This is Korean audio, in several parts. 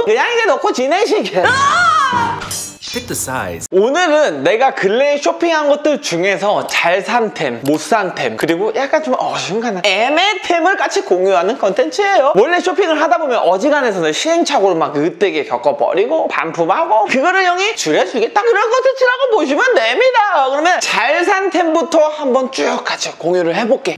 그냥 이제 넣고 지내시게. Check the size. 오늘은 내가 근래에 쇼핑한 것들 중에서 잘 산 템, 못 산 템, 그리고 약간 좀 어중간한 애매템을 같이 공유하는 컨텐츠예요. 원래 쇼핑을 하다 보면 어지간해서는 시행착오를 막 으뜨게 겪어버리고 반품하고 그거를 형이 줄여주겠다 그런 컨텐츠라고 보시면 됩니다. 그러면 잘 산 템부터 한번 쭉 같이 공유를 해볼게.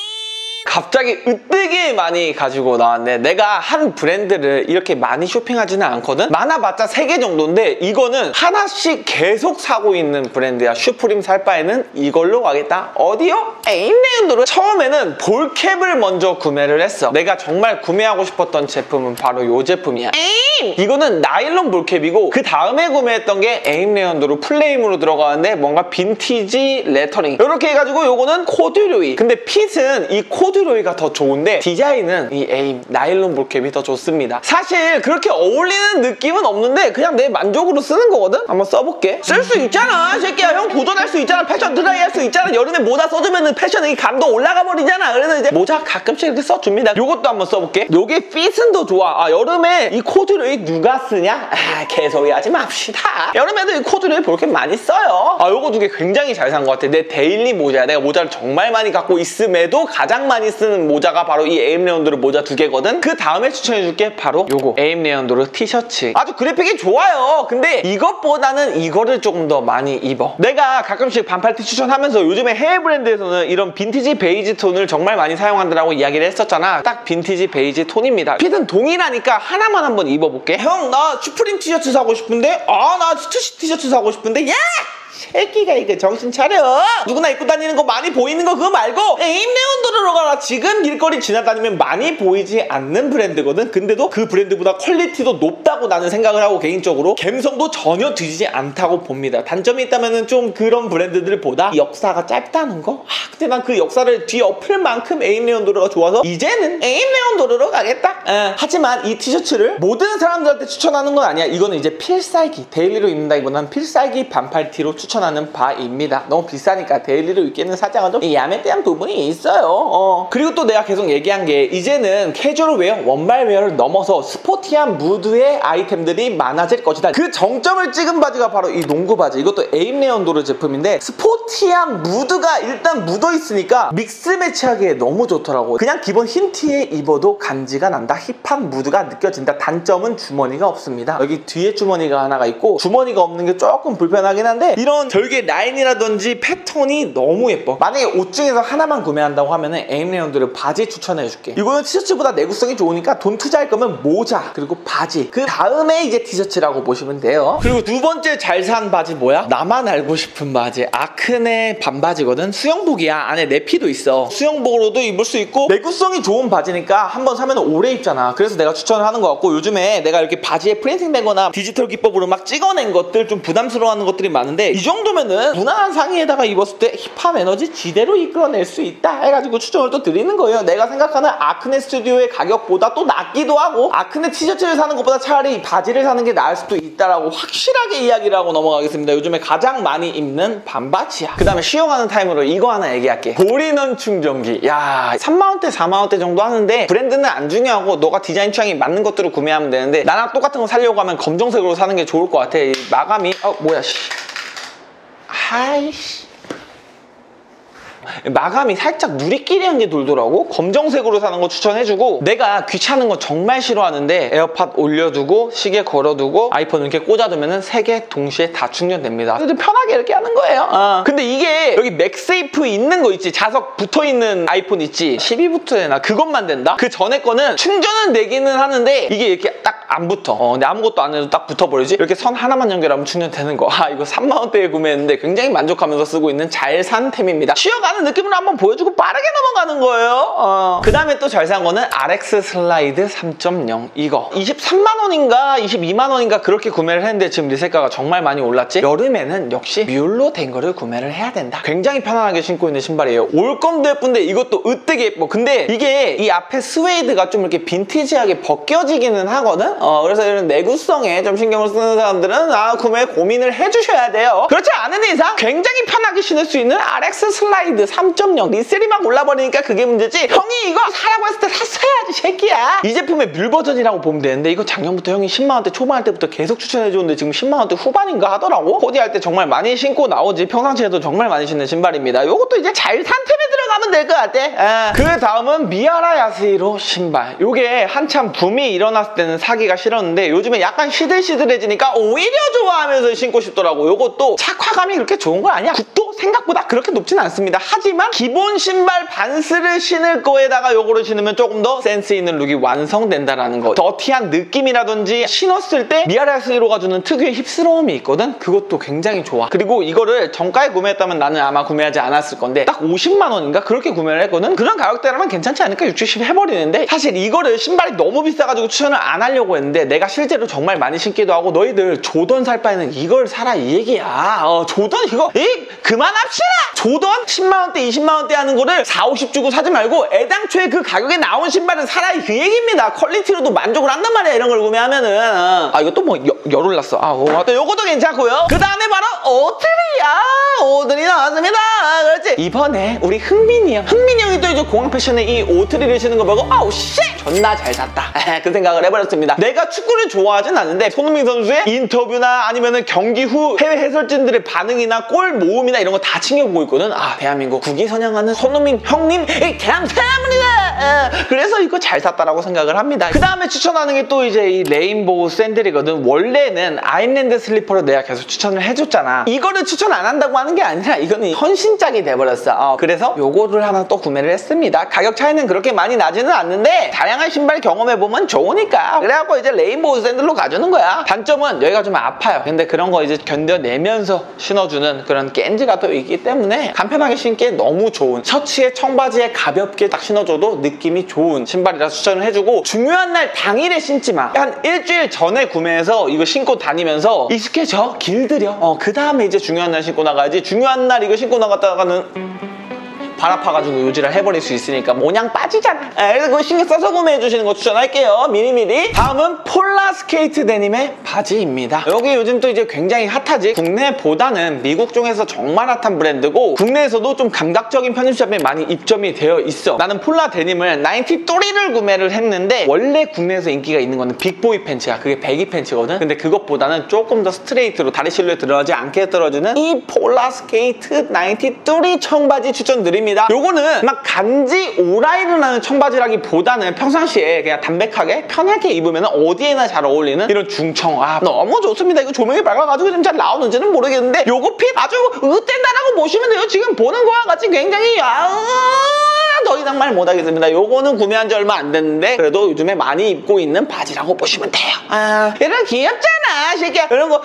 갑자기 으뜨게 많이 가지고 나왔네. 내가 한 브랜드를 이렇게 많이 쇼핑하지는 않거든. 많아봤자 3개 정도인데 이거는 하나씩 계속 사고 있는 브랜드야. 슈프림 살 바에는 이걸로 가겠다. 어디요? 에임레온도로. 처음에는 볼캡을 먼저 구매를 했어. 내가 정말 구매하고 싶었던 제품은 바로 이 제품이야. 에임! 이거는 나일론 볼캡이고 그 다음에 구매했던 게 에임레온도로 플레임으로 들어가는데 뭔가 빈티지 레터링 이렇게 해가지고 요거는 코듀로이. 근데 핏은 이 코듀로이가 더 좋은데 디자인은 이 에임 나일론 볼캡이 더 좋습니다. 사실 그렇게 어울리는 느낌은 없는데 그냥 내 만족으로 쓰는 거거든? 한번 써볼게. 쓸 수 있잖아 새끼야. 형 도전할 수 있잖아. 패션 드라이 할 수 있잖아. 여름에 모자 써주면 패션의 감도 올라가 버리잖아. 그래서 이제 모자 가끔씩 이렇게 써줍니다. 요것도 한번 써볼게. 요게 핏은 더 좋아. 아 여름에 이 코듀로이 누가 쓰냐? 아 개소리 하지 맙시다. 여름에도 이 코듀로이 볼캡 많이 써요. 아 요거 두 개 굉장히 잘 산 것 같아. 내 데일리 모자야. 내가 모자를 정말 많이 갖고 있음에도 가장 많이 쓰는 모자가 바로 이 에임레온도르 모자 2개거든. 그 다음에 추천해줄게 바로 요거 에임레온도르 티셔츠. 아주 그래픽이 좋아요. 근데 이것보다는 이거를 조금 더 많이 입어. 내가 가끔씩 반팔티 추천하면서 요즘에 해외 브랜드에서는 이런 빈티지 베이지 톤을 정말 많이 사용한다라고 이야기를 했었잖아. 딱 빈티지 베이지 톤입니다. 핏은 동일하니까 하나만 한번 입어볼게. 형 나 슈프림 티셔츠 사고 싶은데? 아 나 스투시 티셔츠 사고 싶은데? 야! 새끼가 이거 정신 차려. 누구나 입고 다니는 거 많이 보이는 거 그거 말고 에임레온도르로 가라. 지금 길거리 지나다니면 많이 보이지 않는 브랜드거든. 근데도 그 브랜드보다 퀄리티도 높다고 나는 생각을 하고 개인적으로 감성도 전혀 뒤지지 않다고 봅니다. 단점이 있다면 좀 그런 브랜드들보다 역사가 짧다는 거? 아 근데 난 그 역사를 뒤엎을 만큼 에임레온도르가 좋아서 이제는 에임레온도르로 가겠다. 하지만 이 티셔츠를 모든 사람들한테 추천하는 건 아니야. 이거는 이제 필살기 데일리로 입는다기보다는 필살기 반팔티로 추천하는 바입니다. 너무 비싸니까 데일리로 입기에는 살짝 좀 야매대한 부분이 있어요. 그리고 또 내가 계속 얘기한 게 이제는 캐주얼 웨어, 원말 웨어를 넘어서 스포티한 무드의 아이템들이 많아질 것이다. 그 정점을 찍은 바지가 바로 이 농구 바지. 이것도 에임레온도르 제품인데 스포티한 무드가 일단 묻어있으니까 믹스 매치하기에 너무 좋더라고. 그냥 기본 흰 티에 입어도 간지가 난다. 힙한 무드가 느껴진다. 단점은 주머니가 없습니다. 여기 뒤에 주머니가 하나가 있고 주머니가 없는 게 조금 불편하긴 한데 이런 절개 라인이라든지 패턴이 너무 예뻐. 만약에 옷 중에서 하나만 구매한다고 하면은 에임레온도르 바지 추천해줄게. 이거는 티셔츠보다 내구성이 좋으니까 돈 투자할 거면 모자 그리고 바지 그 다음에 이제 티셔츠라고 보시면 돼요. 그리고 두 번째 잘 산 바지 뭐야? 나만 알고 싶은 바지. 아크네 반바지거든. 수영복이야. 안에 내피도 있어. 수영복으로도 입을 수 있고 내구성이 좋은 바지니까 한번 사면 오래 입잖아. 그래서 내가 추천을 하는 것 같고 요즘에 내가 이렇게 바지에 프린팅 되거나 디지털 기법으로 막 찍어낸 것들 좀 부담스러워하는 것들이 많은데 이 정도면은 무난한 상의에다가 입었을 때 힙합 에너지 지대로 이끌어낼 수 있다 해가지고 추천을 또 드리는 거예요. 내가 생각하는 아크네 스튜디오의 가격보다 또 낮기도 하고 아크네 티셔츠를 사는 것보다 차라리 바지를 사는 게 나을 수도 있다라고 확실하게 이야기를 하고 넘어가겠습니다. 요즘에 가장 많이 입는 반바지야. 그 다음에 쉬어가는 타임으로 이거 하나 얘기할게. 볼인원 충전기. 야 3만원대 4만원대 정도 하는데 브랜드는 안 중요하고 너가 디자인 취향이 맞는 것들을 구매하면 되는데 나랑 똑같은 거 사려고 하면 검정색으로 사는 게 좋을 것 같아. 이 마감이 뭐야 씨. 아이씨 마감이 살짝 누리끼리한 게 돌더라고. 검정색으로 사는 거 추천해주고 내가 귀찮은 거 정말 싫어하는데 에어팟 올려두고 시계 걸어두고 아이폰 이렇게 꽂아두면 3개 동시에 다 충전됩니다. 근데 편하게 이렇게 하는 거예요. 근데 이게 여기 맥세이프 있는 거 있지. 자석 붙어있는 아이폰 있지. 12부터 되나? 그것만 된다? 그 전에 거는 충전은 되기는 하는데 이게 이렇게 딱 안 붙어. 근데 아무것도 안 해도 딱 붙어버리지. 이렇게 선 하나만 연결하면 충전되는 거. 이거 3만원대에 구매했는데 굉장히 만족하면서 쓰고 있는 잘 산 템입니다. 쉬어가는 느낌으로 한번 보여주고 빠르게 넘어가는 거예요. 그 다음에 또 잘 산 거는 RX 슬라이드 3.0 이거 23만원인가 22만원인가 그렇게 구매를 했는데 지금 리셀가가 정말 많이 올랐지. 여름에는 역시 뮬로 된 거를 구매를 해야 된다. 굉장히 편안하게 신고 있는 신발이에요. 올검도 예쁜데 이것도 으뜨게 예뻐. 근데 이게 이 앞에 스웨이드가 좀 이렇게 빈티지하게 벗겨지기는 하거든. 그래서 이런 내구성에 좀 신경을 쓰는 사람들은 구매 고민을 해주셔야 돼요. 그렇지 않은 이상 굉장히 편하게 신을 수 있는 RX 슬라이드 3.0 리셀이 막 올라버리니까 그게 문제지. 형이 이거 사라고 했을 때 샀어야지. 해야지 새끼야. 이 제품의 뮬 버전이라고 보면 되는데 이거 작년부터 형이 10만원대 초반할 때부터 계속 추천해줬는데 지금 10만원대 후반인가 하더라고. 코디할 때 정말 많이 신고 나오지. 평상시에도 정말 많이 신는 신발입니다. 요것도 이제 잘 산 템에 들어가면 될 것 같아. 그 다음은 미아라 야스히로 신발. 요게 한참 붐이 일어났을 때는 사기가 싫었는데 요즘에 약간 시들시들해지니까 오히려 좋아하면서 신고 싶더라고. 요것도 착화감이 그렇게 좋은 거 아니야. 굽도 생각보다 그렇게 높진 않습니다. 하지만 기본 신발 반스를 신을 거에다가 요거를 신으면 조금 더 센스 있는 룩이 완성된다라는 거. 더티한 느낌이라든지 신었을 때 미아라 야스히로가 주는 특유의 힙스러움이 있거든. 그것도 굉장히 좋아. 그리고 이거를 정가에 구매했다면 나는 아마 구매하지 않았을 건데 딱 50만 원인가 그렇게 구매를 했거든. 그런 가격대라면 괜찮지 않을까 60, 70 해버리는데 사실 이거를 신발이 너무 비싸가지고 추천을 안 하려고 했는데 내가 실제로 정말 많이 신기도 하고 너희들 조던 살 바에는 이걸 사라 이 얘기야. 조던 이거 그만합시다. 조던 10만원대 20만원대 하는 거를 4, 50 주고 사지 말고 애당초에 그 가격에 나온 신발은 사라 그 얘기입니다. 퀄리티로도 만족을 한단 말이야. 이런 걸 구매하면은. 이거 또 뭐 열 올랐어. 요것도 괜찮고요. 그 다음에 바로 오트리 나왔습니다. 그렇지. 이번에 우리 흥민이 형이 또 이제 공항 패션에 이 오트리를 신는 거 보고 아우 씨 존나 잘 샀다. 그 생각을 해버렸습니다. 내가 축구를 좋아하진 않는데 손흥민 선수의 인터뷰나 아니면은 경기 후 해외 해설진들의 반응이나 골 모음이나 이런 거 다 챙겨보고 있거든. 대한민국 국위 선양하는 손흥민 형님 감사합니다. 그래서 이거 잘 샀다라고 생각을 합니다. 그 다음에 추천하는 게 또 이제 이 레인보우 샌들이거든. 원래는 아일랜드 슬리퍼를 내가 계속 추천을 해줬잖아. 이거를 추천 안 한다고 하는 게 아니라 이거는 헌신짝이 돼버렸어. 그래서 요거를 하나 또 구매를 했습니다. 가격 차이는 그렇게 많이 나지는 않는데 다양한 신발 경험해보면 좋으니까. 그래갖고 이제 레인보우 샌들로 가주는 거야. 단점은 여기가 좀 아파요. 근데 그런 거 이제 견뎌내면서 신어주는 그런 겐지가 또 있기 때문에 간편하게 신기에 너무 좋은, 셔츠에 청바지에 가볍게 딱 신어줘도 느낌이 좋은 신발이라 추천을 해주고, 중요한 날 당일에 신지 마. 한 일주일 전에 구매해서 이거 신고 다니면서 익숙해져. 길들여. 그 다음에 이제 중요한 날 신고 나가야지. 중요한 날 이거 신고 나갔다가는 발 아파가지고 요지를 해버릴 수 있으니까 모냥 빠지잖아. 그래서 그거 신경 써서 구매해주시는 거 추천할게요. 미리미리. 다음은 폴라 스케이트 데님의 바지입니다. 여기 요즘 또 이제 굉장히 핫하지. 국내보다는 미국 중에서 정말 핫한 브랜드고 국내에서도 좀 감각적인 편집샵에 많이 입점이 되어 있어. 나는 폴라 데님을 93를 구매를 했는데 원래 국내에서 인기가 있는 거는 빅보이 팬츠야. 그게 배기 팬츠거든. 근데 그것보다는 조금 더 스트레이트로 다리 실루엣 들어가지 않게 떨어지는 이 폴라 스케이트 93 청바지 추천드립니다. 요거는 막 간지 오라이를 하는 청바지라기보다는 평상시에 그냥 담백하게 편하게 입으면 어디에나 잘 어울리는 이런 중청. 너무 좋습니다. 이거 조명이 밝아가지고 좀 잘 나오는지는 모르겠는데 요거 핏 아주 으뗀다라고 보시면 돼요. 지금 보는 거와 같이 굉장히 더 이상 말 못하겠습니다. 요거는 구매한 지 얼마 안 됐는데 그래도 요즘에 많이 입고 있는 바지라고 보시면 돼요. 이런 귀엽잖아 새끼야. 이런 거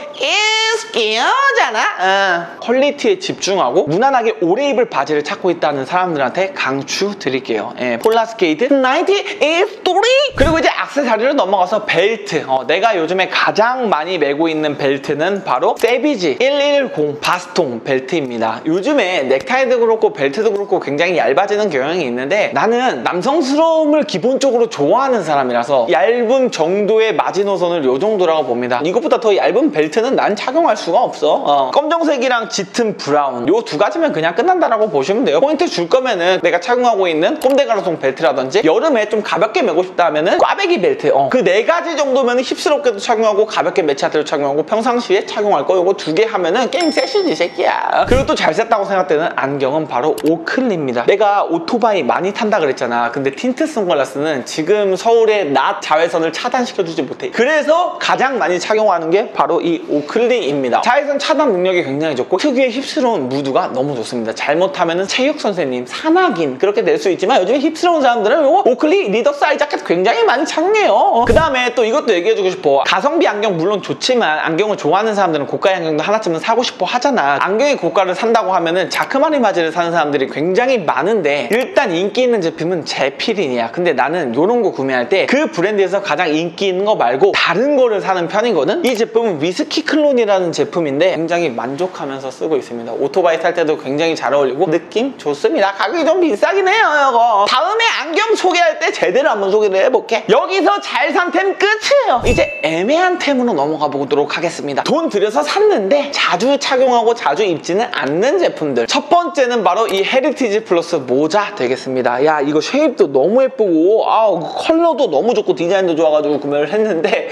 귀여워잖아. 퀄리티에 집중하고 무난하게 오래 입을 바지를 찾고 있다는 사람들한테 강추 드릴게요. 폴라 스케이트 93. 그리고 이제 액세서리로 넘어가서 벨트. 내가 요즘에 가장 많이 메고 있는 벨트는 바로 세비지 110 바스통 벨트입니다. 요즘에 넥타이도 그렇고 벨트도 그렇고 굉장히 얇아지는 경향이 있는데 나는 남성스러움을 기본적으로 좋아하는 사람이라서 얇은 정도의 마지노선을 요 정도라고 봅니다. 이것보다 더 얇은 벨트는 난 착용할 수가 없어. 검정색이랑 짙은 브라운 요 두 가지면 그냥 끝난다라고 보시면 돼요. 포인트 줄 거면은 내가 착용하고 있는 꼼데 가로송 벨트라든지 여름에 좀 가볍게 메고 싶다 하면은 꽈배기 벨트 그 네 가지 정도면 힙스럽게도 착용하고 가볍게 매치아트로 착용하고 평상시에 착용할 거 요거 두 개 하면은 게임 셋이지 새끼야. 그리고 또 잘 샀다고 생각되는 안경은 바로 오클리입니다. 내가 오토바이 많이 탄다 그랬잖아. 근데 틴트 선글라스는 지금 서울의 낮 자외선을 차단시켜주지 못해. 그래서 가장 많이 착용하는 게 바로 이 오클리입니다. 자외선 차단 능력이 굉장히 좋고 특유의 힙스러운 무드가 너무 좋습니다. 잘못하면은 체육 선생님, 산악인 그렇게 될 수 있지만 요즘에 힙스러운 사람들은 요거 오클리 리더스 아이 자켓 굉장히 많이 착용해요. 그 다음에 또 이것도 얘기해주고 싶어. 가성비 안경 물론 좋지만 안경을 좋아하는 사람들은 고가의 안경도 하나쯤은 사고 싶어 하잖아. 안경의 고가를 산다고 하면은 자크마리 바지를 사는 사람들이 굉장히 많은데 일단 인기 있는 제품은 제피린이야. 근데 나는 요런 거 구매할 때 그 브랜드에서 가장 인기 있는 거 말고 다른 거를 사는 편이거든. 이 제품은 위스키 클론이라는 제품인데 굉장히 만족하면서 쓰고 있습니다. 오토바이 탈 때도 굉장히 잘 어울리고 느낌 좋습니다. 가격이 좀 비싸긴 해요 이거. 다음에 안경 소개할 때 제대로 한번 소개를 해볼게. 여기서 잘 산 템 끝이에요. 이제 애매한 템으로 넘어가 보도록 하겠습니다. 돈 들여서 샀는데 자주 착용하고 자주 입지는 않는 제품들. 첫 번째는 바로 이 헤리티지 플러스 모자 되겠습니다. 되겠습니다. 야, 이거 쉐입도 너무 예쁘고 컬러도 너무 좋고 디자인도 좋아가지고 구매를 했는데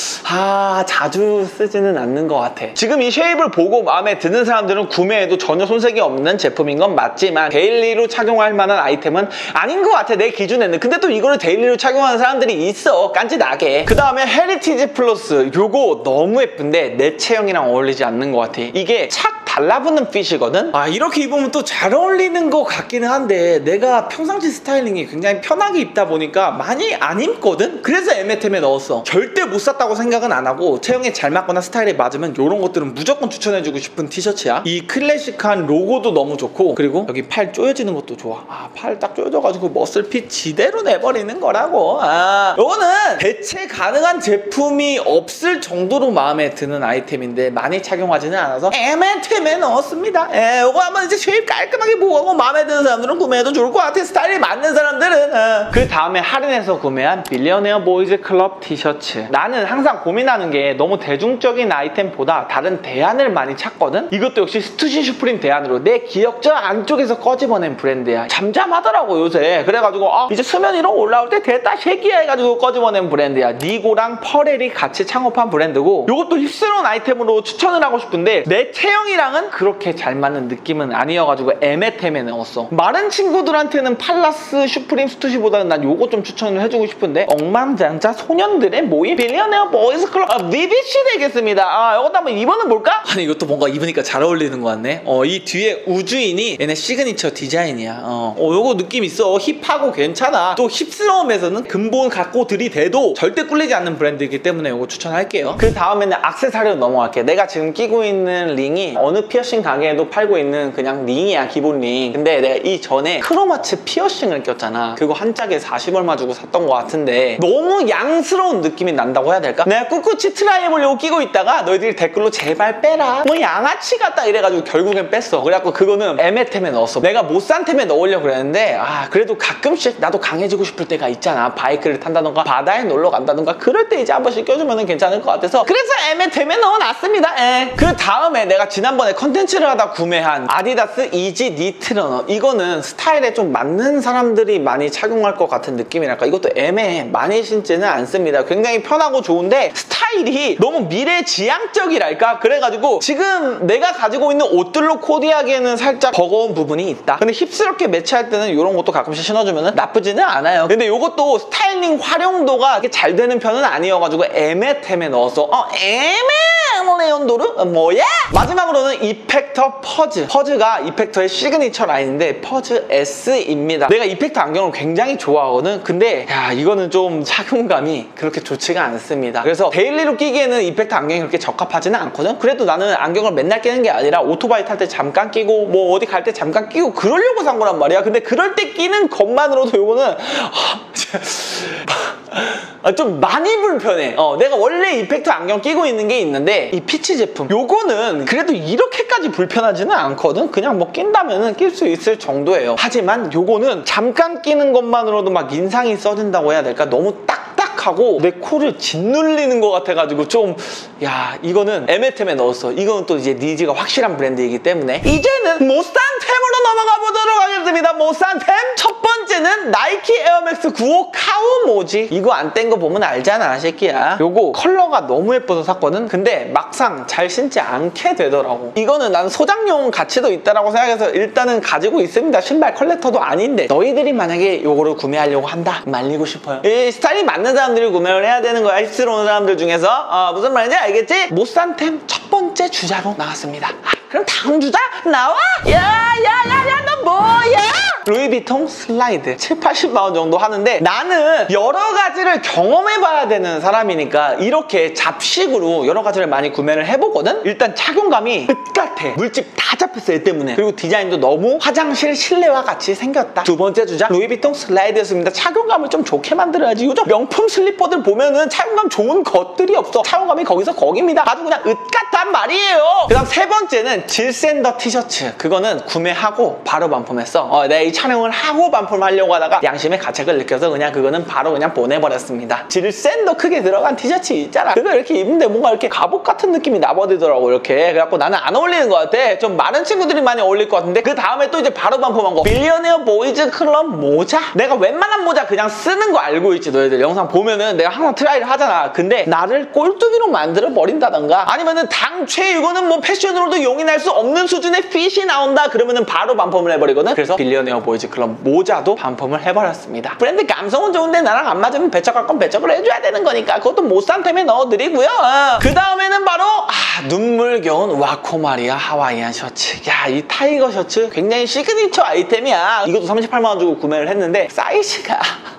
자주 쓰지는 않는 것 같아. 지금 이 쉐입을 보고 마음에 드는 사람들은 구매해도 전혀 손색이 없는 제품인 건 맞지만 데일리로 착용할 만한 아이템은 아닌 것 같아, 내 기준에는. 근데 또 이거를 데일리로 착용하는 사람들이 있어, 깐지나게. 그 다음에 헤리티지 플러스, 요거 너무 예쁜데 내 체형이랑 어울리지 않는 것 같아. 이게 착 달라붙는 핏이거든? 이렇게 입으면 또 잘 어울리는 것 같기는 한데 내가 평상시 스타일링이 굉장히 편하게 입다 보니까 많이 안 입거든? 그래서 에메템에 넣었어. 절대 못 샀다고 생각은 안 하고 체형에 잘 맞거나 스타일에 맞으면 이런 것들은 무조건 추천해주고 싶은 티셔츠야. 이 클래식한 로고도 너무 좋고, 그리고 여기 팔 조여지는 것도 좋아. 팔 딱 조여져가지고 머슬핏 지대로 내버리는 거라고. 요거는 대체 가능한 제품이 없을 정도로 마음에 드는 아이템인데 많이 착용하지는 않아서 에메템에 넣었습니다. 요거 한번 이제 쉐입 깔끔하게 보고 마음에 드는 사람들은 구매해도 좋을 것 같아. 스타일에 맞는 사람들은. 그 다음에 할인해서 구매한 빌리어네어 보이즈 클럽 티셔츠. 나는 항상 고민하는 게 너무 대중적인 아이템보다 다른 대안을 많이 찾거든? 이것도 역시 스투시 슈프림 대안으로 내 기억저 안쪽에서 꺼집어낸 브랜드야. 잠잠하더라고 요새. 그래가지고 이제 수면 위로 올라올 때 됐다 쉐기야 해가지고 꺼집어낸 브랜드야. 니고랑 퍼렐이 같이 창업한 브랜드고, 요것도 힙스러운 아이템으로 추천을 하고 싶은데 내 체형이랑은 그렇게 잘 맞는 느낌은 아니어가지고 에메템에 넣었어. 마른 친구들한테는 팔라스 슈프림 스투시보다는 난 요거 좀 추천을 해주고 싶은데, 억만장자 소년들의 모임 빌리어네어 보이즈 클럽 VBC 되겠습니다. 요것도 한번 입어는 볼까? 아니 이것도 뭔가 입으니까 잘 어울리는 것 같네. 이 뒤에 우주인이 얘네 시그니처 디자인이야. 요거 느낌 있어. 힙하고 괜찮아. 또 힙스러움에서는 근본 갖고 들이대도 절대 꿀리지 않는 브랜드이기 때문에 요거 추천할게요. 그 다음에는 액세서리로 넘어갈게. 내가 지금 끼고 있는 링이 어느 피어싱 가게에도 팔고 있는 그냥 링이야, 기본 링. 근데 내가 이전에 크로마츠 피어싱을 꼈잖아. 그거 한 짝에 40얼마 주고 샀던 것 같은데 너무 양스러운 느낌이 난다고 해야 될까? 내가 꿋꿋이 트라이 해보려고 끼고 있다가 너희들이 댓글로 제발 빼라, 뭐 양아치 같다 이래가지고 결국엔 뺐어. 그래갖고 그거는 에메템에 넣었어. 내가 못산템에 넣으려고 그랬는데 그래도 가끔씩 나도 강해지고 싶을 때가 있잖아. 바이크를 탄다던가 바다에 놀러 간다던가 그럴 때 이제 한 번씩 껴주면 괜찮을 것 같아서 그래서 에메템에 넣어놨습니다. 그 다음에 내가 지난번에 컨텐츠를 하다 구매한 아디다스 이지 니트러너. 이거는 스타일에 좀 맞는 사람들이 많이 착용할 것 같은 느낌이랄까. 이것도 애매해. 많이 신지는 않습니다. 굉장히 편하고 좋은데 스타일이 너무 미래지향적이랄까. 그래가지고 지금 내가 가지고 있는 옷들로 코디하기에는 살짝 버거운 부분이 있다. 근데 힙스럽게 매치할 때는 이런 것도 가끔씩 신어주면 나쁘지는 않아요. 근데 이것도 스타일링 활용도가 이렇게 잘 되는 편은 아니어가지고 에메템에 넣었어. 레온도르? 뭐야? 마지막으로는 이펙터 퍼즈. 퍼즈가 이펙터의 시그니처 라인인데 퍼즈 S입니다. 내가 이펙터 안경을 굉장히 좋아하거든. 근데 이거는 좀 착용감이 그렇게 좋지가 않습니다. 그래서 데일리로 끼기에는 이펙터 안경이 그렇게 적합하지는 않거든. 그래도 나는 안경을 맨날 끼는 게 아니라 오토바이 탈 때 잠깐 끼고 뭐 어디 갈 때 잠깐 끼고 그러려고 산 거란 말이야. 근데 그럴 때 끼는 것만으로도 요거는 좀 많이 불편해. 내가 원래 이펙터 안경 끼고 있는 게 있는데 이 피치 제품 요거는 그래도 이렇게까지 불편하지는 않거든. 그냥 뭐 낀다면은 낄 수 있을 정도예요. 하지만 요거는 잠깐 끼는 것만으로도 막 인상이 써진다고 해야 될까? 너무 딱딱하고 내 코를 짓눌리는 것 같아가지고 좀 이거는 에메템에 넣었어. 이거는 또 이제 니즈가 확실한 브랜드이기 때문에. 이제는 못산템으로 넘어가 보도록 하겠습니다. 못산템 첫 번째는 나이키 에어맥스 95 카우모지. 이거 안 뗀 거 보면 알잖아 새끼야. 요거 컬러가 너무 예뻐서 샀거든. 근데 막상 잘 신지 않게 되더라고. 이거는 난 소장용 가치도 있다라고 생각해서 일단은 가지고 있습니다. 신발 컬렉터도 아닌데 너희들이 만약에 요거를 구매하려고 한다 말리고 싶어요. 이 스타일이 맞는 사람들이 구매를 해야 되는 거야. 힙스러운 사람들 중에서. 무슨 말인지 알겠지? 못산템 첫 번째 주자로 나왔습니다. 그럼 다음 주자 나와! 야야야야 너 뭐야? 루이비통 슬라이드 7, 80만원 정도 하는데 나는 여러 가지를 경험해봐야 되는 사람이니까 이렇게 잡식으로 여러 가지를 많이 구매를 해보거든? 일단 착용감이 끝같아. 물집 다 잡혔어 얘 때문에. 그리고 디자인도 너무 화장실 실내와 같이 생겼다. 두 번째 주자 루이비통 슬라이드였습니다. 착용감을 좀 좋게 만들어야지. 요즘 명품 슬리퍼들 보면은 착용감 좋은 것들이 없어. 착용감이 거기서 거기입니다. 아주 그냥 으같단 말이에요. 그 다음 세 번째는 질샌더 티셔츠. 그거는 구매하고 바로 반품했어. 내가 이 이 촬영을 하고 반품하려고 하다가 양심의 가책을 느껴서 그냥 그거는 바로 그냥 보내버렸습니다. 질센도 크게 들어간 티셔츠 있잖아. 그거 이렇게 입는데 뭔가 이렇게 갑옷 같은 느낌이 나버리더라고 이렇게. 그래갖고 나는 안 어울리는 것 같아. 좀 많은 친구들이 많이 어울릴 것 같은데 그 다음에 또 이제 바로 반품한 거 빌리어네어 보이즈 클럽 모자. 내가 웬만한 모자 그냥 쓰는 거 알고 있지. 너희들 영상 보면은 내가 항상 트라이를 하잖아. 근데 나를 꼴뚜기로 만들어 버린다던가 아니면은 당최 이거는 뭐 패션으로도 용인할 수 없는 수준의 핏이 나온다 그러면은 바로 반품을 해버리거든. 그래서 빌리어네어 보이즈 클럽 모자도 반품을 해버렸습니다. 브랜드 감성은 좋은데 나랑 안 맞으면 배척할 건 배척을 해줘야 되는 거니까 그것도 못 산 템에 넣어드리고요. 그 다음에는 바로 눈물겨운 와코마리아 하와이안 셔츠. 야, 이 타이거 셔츠 굉장히 시그니처 아이템이야. 이것도 38만 원 주고 구매를 했는데 사이즈가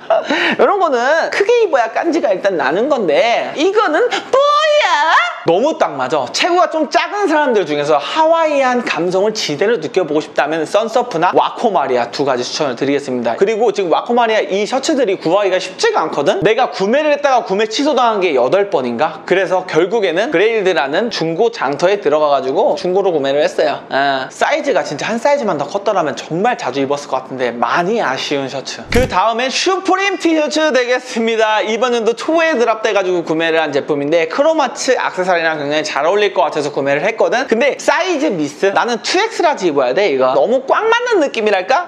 이런 거는 크게 입어야 깐지가 일단 나는 건데 이거는 뭐야? 너무 딱 맞아. 체구가 좀 작은 사람들 중에서 하와이안 감성을 지대로 느껴보고 싶다면 선서프나 와코마리아 두 가지 추천을 드리겠습니다. 그리고 지금 와코마리아 이 셔츠들이 구하기가 쉽지가 않거든. 내가 구매를 했다가 구매 취소당한 게 8번인가? 그래서 결국에는 그레일드라는 중고 장터에 들어가가지고 중고로 구매를 했어요. 사이즈가 진짜 한 사이즈만 더 컸더라면 정말 자주 입었을 것 같은데 많이 아쉬운 셔츠. 그 다음에 슈프림 티셔츠 되겠습니다. 이번 연도 초에 드랍돼가지고 구매를 한 제품인데 크로마츠 액세서리랑 굉장히 잘 어울릴 것 같아서 구매를 했거든. 근데 사이즈 미스. 나는 2X라지 입어야 돼 이거. 너무 꽉 맞는 느낌이랄까?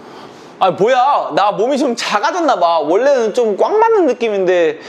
아 뭐야, 나 몸이 좀 작아졌나 봐. 원래는 좀 꽉 맞는 느낌인데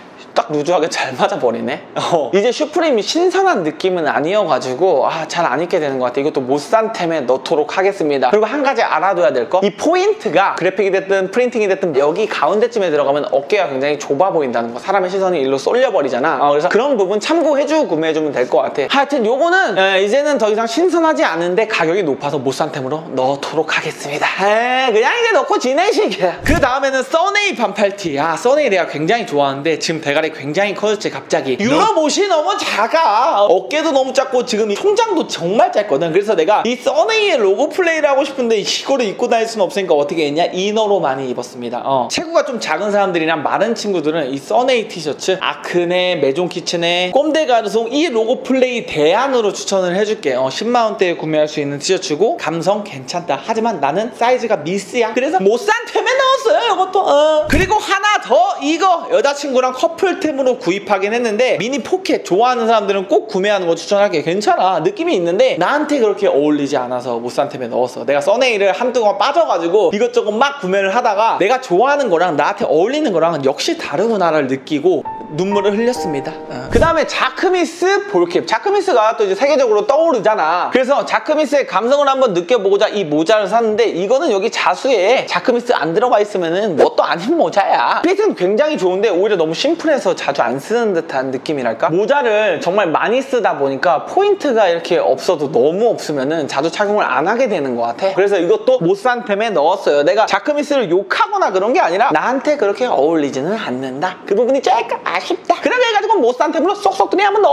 딱 루즈하게 잘 맞아버리네. 이제 슈프림이 신선한 느낌은 아니어가지고 잘 안 입게 되는 것 같아. 이것도 못 산 템에 넣도록 하겠습니다. 그리고 한 가지 알아둬야 될 거, 이 포인트가 그래픽이 됐든 프린팅이 됐든 여기 가운데쯤에 들어가면 어깨가 굉장히 좁아 보인다는 거. 사람의 시선이 일로 쏠려버리잖아. 그래서 그런 부분 참고해주고 구매해주면 될 것 같아. 하여튼 요거는 이제는 더 이상 신선하지 않은데 가격이 높아서 못 산 템으로 넣도록 하겠습니다. 그냥 이제 넣고 지내시게. 그 다음에는 써네이 반팔티. 써네이 내가 굉장히 좋아하는데 지금 대가리 굉장히 커졌지 갑자기. 유럽 옷이 너무 작아. 어깨도 너무 작고 지금 이 통장도 정말 짧거든. 그래서 내가 이 써네이의 로고 플레이를 하고 싶은데 이거를 입고 다닐 수는 없으니까 어떻게 했냐, 이너로 많이 입었습니다. 체구가 좀 작은 사람들이랑 마른 친구들은 이 써네이 티셔츠 아크네, 메종 키친의 꼼데 가르송 이 로고 플레이 대안으로 추천을 해줄게. 10만원대에 구매할 수 있는 티셔츠고 감성 괜찮다. 하지만 나는 사이즈가 미스야. 그래서 못 산 템에 넣었어요 이것도. 그리고 하나 더, 이거 여자친구랑 커플템으로 구입하긴 했는데 미니 포켓 좋아하는 사람들은 꼭 구매하는 거 추천할게. 괜찮아. 느낌이 있는데 나한테 그렇게 어울리지 않아서 못 산 템에 넣었어. 내가 써네이를 한동안 빠져가지고 이것저것 막 구매를 하다가 내가 좋아하는 거랑 나한테 어울리는 거랑 역시 다르구나를 느끼고 눈물을 흘렸습니다. 그 다음에 자크미스 볼캡. 자크미스가 또 이제 세계적으로 떠오르잖아. 그래서 자크미스의 감성을 한번 느껴보고자 이 모자를 샀는데 이거는 여기 자수에 자크미스 안 들어가 있으면은 뭣도 아닌 모자야. 핏은 굉장히 좋은데 오히려 너무 심플해서 자주 안 쓰는 듯한 느낌이랄까? 모자를 정말 많이 쓰다 보니까 포인트가 이렇게 없어도 너무 없으면은 자주 착용을 안 하게 되는 것 같아. 그래서 이것도 못 산 템에 넣었어요. 내가 자크미스를 욕하거나 그런 게 아니라 나한테 그렇게 어울리지는 않는다. 그 부분이 조금 아쉽다. 그렇게 해가지고 못 산 템으로 쏙쏙 그냥 한번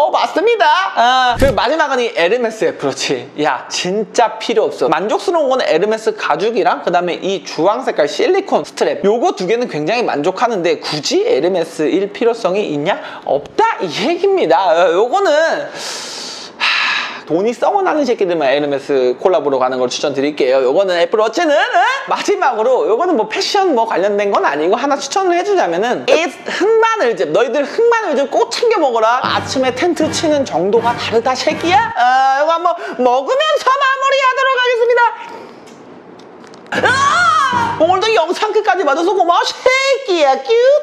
넣어봤습니다. 그리고 마지막은 이 에르메스. 그렇지. 야, 진짜 필요 없어. 만족스러운 건 에르메스 가죽이랑 그 다음에 이 주황 색깔 실리콘 스트랩. 요거 두 개는 굉장히 만족하는데 굳이 에르메스일 필요성이 있냐? 없다 이 얘기입니다. 요거는 돈이 썩어나는 새끼들만 에르메스 콜라보로 가는 걸 추천드릴게요. 요거는 애플워치는 마지막으로 요거는 뭐 패션 뭐 관련된 건 아니고 하나 추천을 해주자면은 흑마늘즙. 너희들 흑마늘즙 꼭 챙겨 먹어라. 아침에 텐트 치는 정도가 다르다 새끼야. 요거 한번 먹으면서 마무리하도록 하겠습니다. 오늘도 영상 끝까지 봐줘서 고마워 새끼야. 큐.